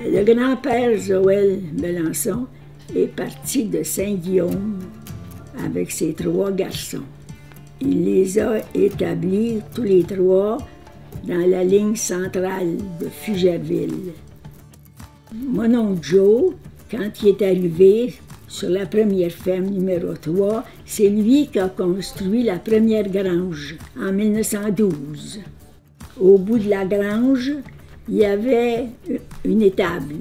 Le grand-père Joël Melançon est parti de Saint-Guillaume avec ses 3 garçons. Il les a établis tous les 3 dans la ligne centrale de Fugerville. Mon oncle Joe, quand il est arrivé sur la première ferme numéro 3, c'est lui qui a construit la première grange en 1912. Au bout de la grange, il y avait une étable.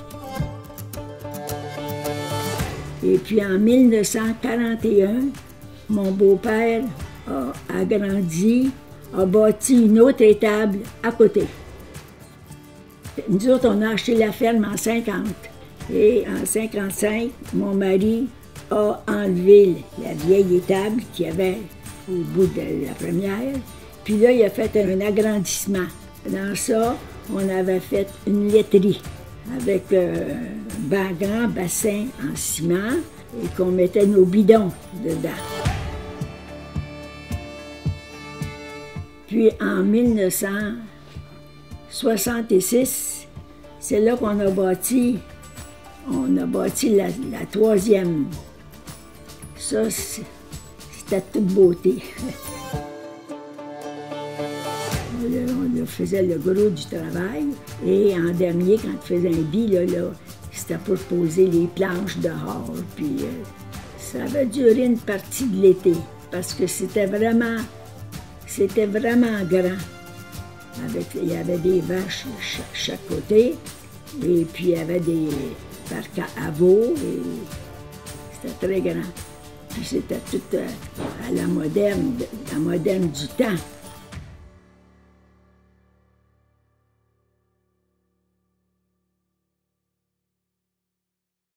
Et puis en 1941, mon beau-père a agrandi, a bâti une autre étable à côté. Nous autres, on a acheté la ferme en 50. Et en 55, mon mari a enlevé la vieille étable qu'il y avait au bout de la première. Puis là, il a fait un agrandissement. Dans ça, on avait fait une laiterie avec un grand bassin en ciment et qu'on mettait nos bidons dedans. Puis en 1966, c'est là qu'on a bâti, la 3e. Ça, c'était toute beauté. On faisait le gros du travail. Et en dernier, quand on faisait un lit, c'était pour poser les planches dehors. Puis ça avait duré une partie de l'été, parce que c'était vraiment grand. Il y avait des vaches chaque côté, et puis il y avait des parcs à veaux, et c'était très grand. Puis c'était tout à la moderne du temps.